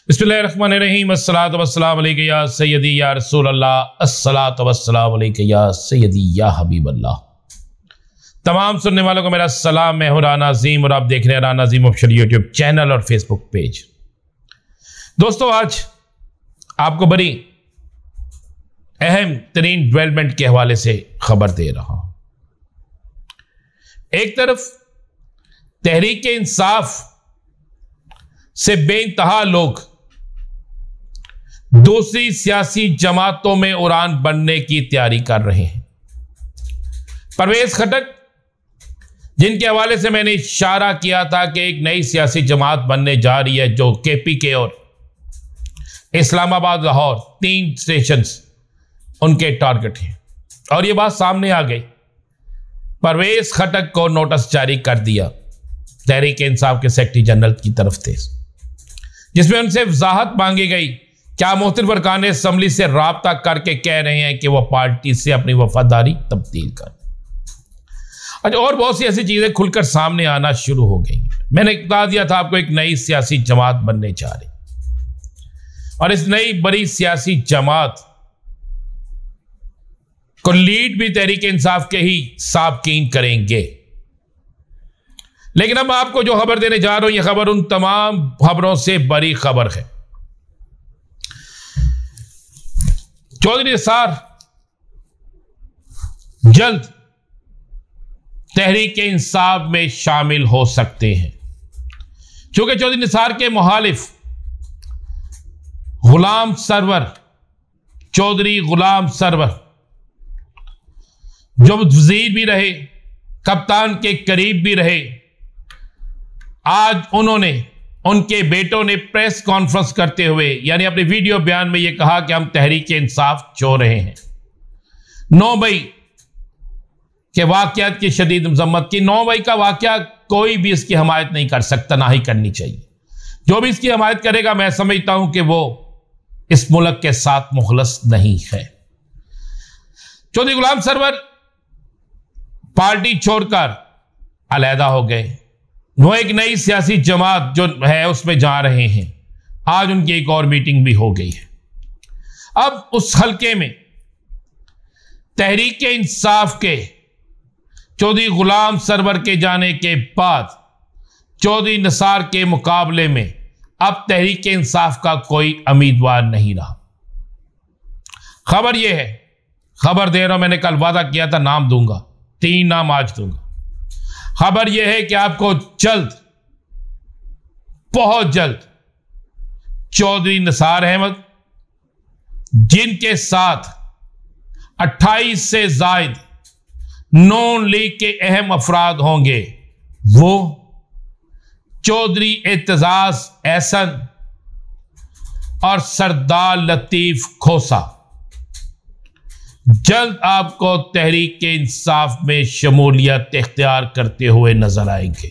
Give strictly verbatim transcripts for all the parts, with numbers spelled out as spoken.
बिस्मिल्लाहिर्रहमानिर्रहीम अस्सलातु वस्सलामु अलैका या सय्यदी या रसूल अल्लाह, अस्सलातु वस्सलामु अलैका या सय्यदी या हबीब अल्लाह। तमाम सुनने वालों को मेरा सलाम। मैं हूं राना अजीम और आप देख रहे हैं Rana Azeem official YouTube channel और फेसबुक पेज। दोस्तों, आज आपको बड़ी अहम तरीन डेवलपमेंट के हवाले से खबर दे रहा हूं। एक तरफ तहरीक इंसाफ से बेइंतहा लोग दूसरी सियासी जमातों में उड़ान बनने की तैयारी कर रहे हैं। परवेज खटक, जिनके हवाले से मैंने इशारा किया था कि एक नई सियासी जमात बनने जा रही है जो केपी के और इस्लामाबाद लाहौर तीन स्टेशंस उनके टारगेट हैं, और यह बात सामने आ गई। परवेज खटक को नोटिस जारी कर दिया तहरीक इंसाफ के सेक्रेटरी जनरल की तरफ से, जिसमें उनसे वजाहत मांगी गई। क्या मुख्तलिफ अरकान असम्बली से राब्ता करके कह रहे हैं कि वह पार्टी से अपनी वफादारी तब्दील कर। अच्छा, और बहुत सी ऐसी चीजें खुलकर सामने आना शुरू हो गई। मैंने बता दिया था आपको, एक नई सियासी जमात बनने जा रही, और इस नई बड़ी सियासी जमात को लीड भी तहरीक इंसाफ के ही साबकीन करेंगे। लेकिन अब आपको जो खबर देने जा रहा हूं, यह खबर उन तमाम खबरों से बड़ी खबर है। चौधरी निसार जल्द तहरीक इंसाफ में शामिल हो सकते हैं, क्योंकि चौधरी निसार के मुखालिफ गुलाम सरवर, चौधरी गुलाम सरवर, जो वजीर भी रहे, कप्तान के करीब भी रहे, आज उन्होंने, उनके बेटों ने प्रेस कॉन्फ्रेंस करते हुए, यानी अपने वीडियो बयान में यह कहा कि हम तहरीक इंसाफ चो रहे हैं। नौ मई के वाकयात की शदीद मजम्मत की। नौ मई का वाकया कोई भी इसकी हमायत नहीं कर सकता, ना ही करनी चाहिए। जो भी इसकी हमायत करेगा, मैं समझता हूं कि वो इस मुल्क के साथ मुखलस नहीं है। चौधरी गुलाम सरवर पार्टी छोड़कर अलहदा हो गए। वो एक नई सियासी जमात जो है उसमें जा रहे हैं। आज उनकी एक और मीटिंग भी हो गई है। अब उस हलके में तहरीक इंसाफ के चौधरी गुलाम सरवर के जाने के बाद चौधरी निसार के मुकाबले में अब तहरीक इंसाफ का कोई उम्मीदवार नहीं रहा। खबर यह है, खबर दे रहा हूं, मैंने कल वादा किया था नाम दूंगा, तीन नाम आज दूंगा। खबर यह है कि आपको जल्द, बहुत जल्द चौधरी निसार अहमद, जिनके साथ अट्ठाईस से जायद नॉन लीग के अहम अफराद होंगे, वो चौधरी एतजाज एहसन और सरदार लतीफ खोसा, जल्द आपको तहरीक के इंसाफ में शमूलियत इख्तियार करते हुए नजर आएंगे।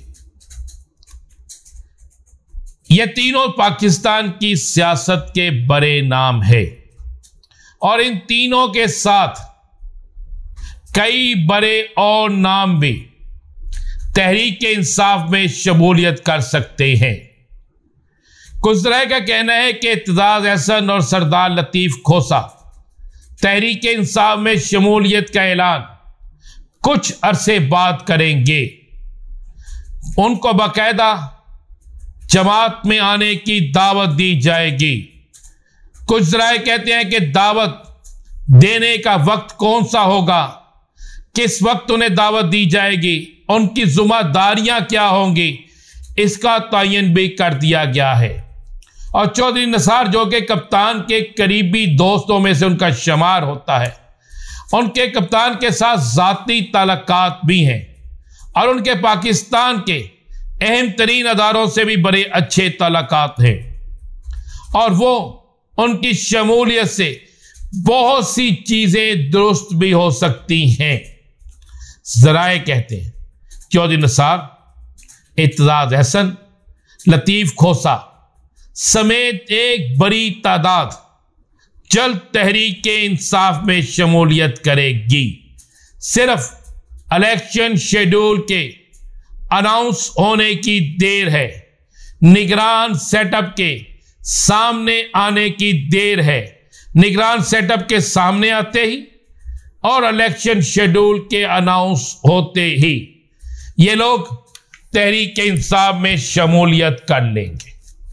ये तीनों पाकिस्तान की सियासत के बड़े नाम है, और इन तीनों के साथ कई बड़े और नाम भी तहरीक के इंसाफ में शमूलियत कर सकते हैं। कुछ तरह का कहना है कि एतजाज एहसन और सरदार लतीफ खोसा तहरीक इंसाफ में शमूलियत का ऐलान कुछ अरसे बाद करेंगे। उनको बाकायदा जमात में आने की दावत दी जाएगी। कुछ जराए कहते हैं कि दावत देने का वक्त कौन सा होगा, किस वक्त उन्हें दावत दी जाएगी, उनकी जिम्मेदारियां क्या होंगी, इसका तयन भी कर दिया गया है। और चौधरी निसार, जो कि कप्तान के करीबी दोस्तों में से उनका शुमार होता है, उनके कप्तान के साथ जाती ताल्लुकात भी हैं, और उनके पाकिस्तान के अहम तरीन अदारों से भी बड़े अच्छे ताल्लुकात हैं, और वो उनकी शमूलियत से बहुत सी चीजें दुरुस्त भी हो सकती हैं। जराए कहते हैं चौधरी निसार, एतजाज एहसन, लतीफ खोसा समेत एक बड़ी तादाद जल्द तहरीक के इंसाफ में शमूलियत करेगी। सिर्फ इलेक्शन शेड्यूल के अनाउंस होने की देर है। निगरान सेटअप के सामने आने की देर है। निगरान सेटअप के सामने आते ही और इलेक्शन शेड्यूल के अनाउंस होते ही ये लोग तहरीक इंसाफ में शमूलियत कर लेंगे।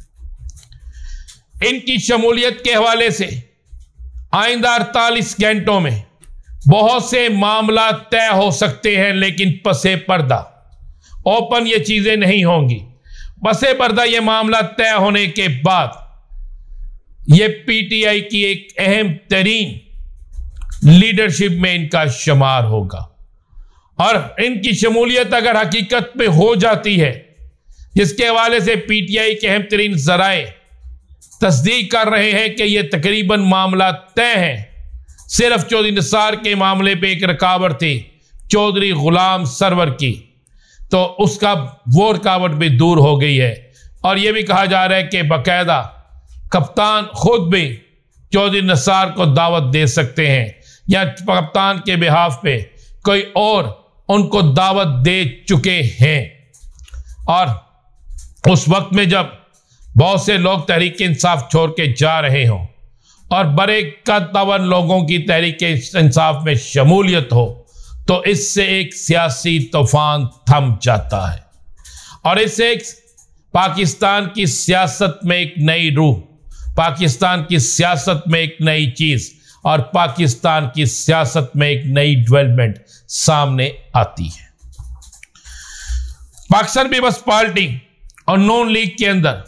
इनकी शमूलियत के हवाले से आइंदा अड़तालीस घंटों में बहुत से मामला तय हो सकते हैं, लेकिन पसे पर्दा ओपन ये चीजें नहीं होंगी। पसे पर्दा ये मामला तय होने के बाद ये पीटीआई की एक अहम तरीन लीडरशिप में इनका शुमार होगा और इनकी शमूलियत अगर हकीकत में हो जाती है, जिसके हवाले से पीटीआई के अहम तरीन जराए तस्दीक कर रहे हैं कि यह तकरीबन मामला तय है। सिर्फ चौधरी निसार के मामले पे एक रुकावट थी चौधरी गुलाम सरवर की, तो उसका वो रुकावट भी दूर हो गई है। और यह भी कहा जा रहा है कि बाकायदा कप्तान खुद भी चौधरी निसार को दावत दे सकते हैं या कप्तान के बिहाफ पे कोई और उनको दावत दे चुके हैं। और उस वक्त में जब बहुत से लोग तहरीक इंसाफ छोड़ के जा रहे हों और बड़े कदवर लोगों की तहरीक इंसाफ में शमूलियत हो, तो इससे एक सियासी तूफान थम जाता है और इससे एक पाकिस्तान की सियासत में एक नई रूह, पाकिस्तान की सियासत में एक नई चीज और पाकिस्तान की सियासत में एक नई डेवलपमेंट सामने आती है। पाकिस्तान पीपल्स पार्टी और नून लीग के अंदर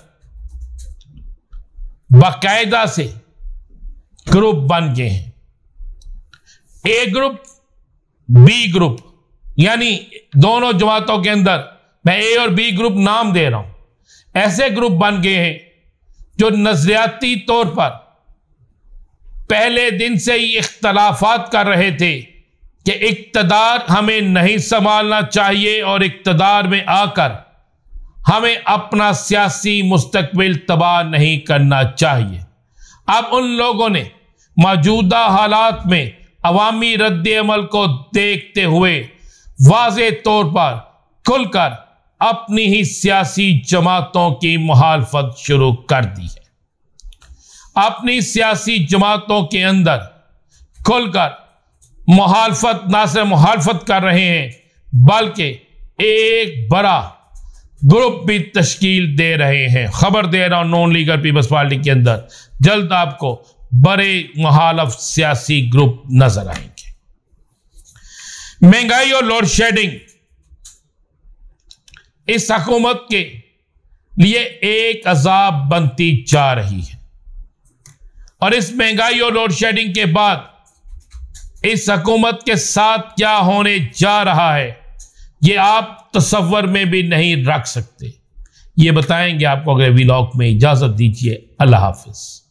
बाकायदा से ग्रुप बन गए हैं। ए ग्रुप, बी ग्रुप, यानी दोनों जमातों के अंदर मैं ए और बी ग्रुप नाम दे रहा हूं। ऐसे ग्रुप बन गए हैं जो नजरियाती तौर पर पहले दिन से ही इख्तलाफात कर रहे थे कि इक्तदार हमें नहीं संभालना चाहिए और इक्तदार में आकर हमें अपना सियासी मुस्तकबिल तबाह नहीं करना चाहिए। अब उन लोगों ने मौजूदा हालात में अवामी रद्द अमल को देखते हुए वाज़े तौर पर खुलकर अपनी ही सियासी जमातों की मुखालफत शुरू कर दी है। अपनी सियासी जमातों के अंदर खुलकर मुखालफत ना सिर्फ मुखालफत कर रहे हैं, बल्कि एक बड़ा ग्रुप भी तश्कील दे रहे हैं। खबर दे रहा हूं नॉन लीगल पीपल्स पार्टी के अंदर जल्द आपको बड़े मुखालफ सियासी ग्रुप नजर आएंगे। महंगाई और लोड शेडिंग इस हुकूमत के लिए एक अजाब बनती जा रही है और इस महंगाई और लोड शेडिंग के बाद इस हुकूमत के साथ क्या होने जा रहा है ये आप तसव्वुर में भी नहीं रख सकते। ये बताएंगे आपको अगले व्लॉग में। इजाजत दीजिए, अल्लाह हाफिज।